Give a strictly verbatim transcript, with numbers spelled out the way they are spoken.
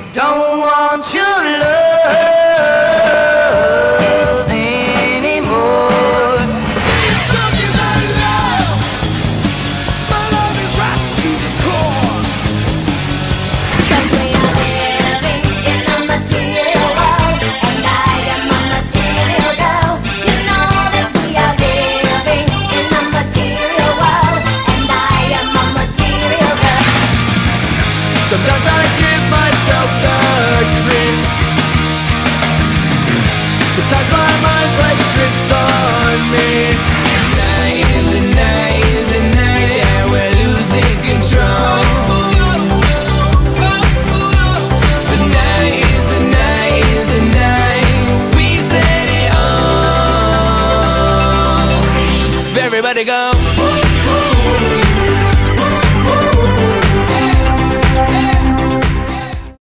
don't want your love anymore. Talking about love, my love is right to the core. 'Cause we are living in a material world, and I am a material girl. You know that we are living in a material world, and I am a material girl. Sometimes I give myself the creeps. Sometimes my mind plays tricks on me. Night is the night is the night, and we're losing control. Tonight is the night is the night, we set it on. Everybody go.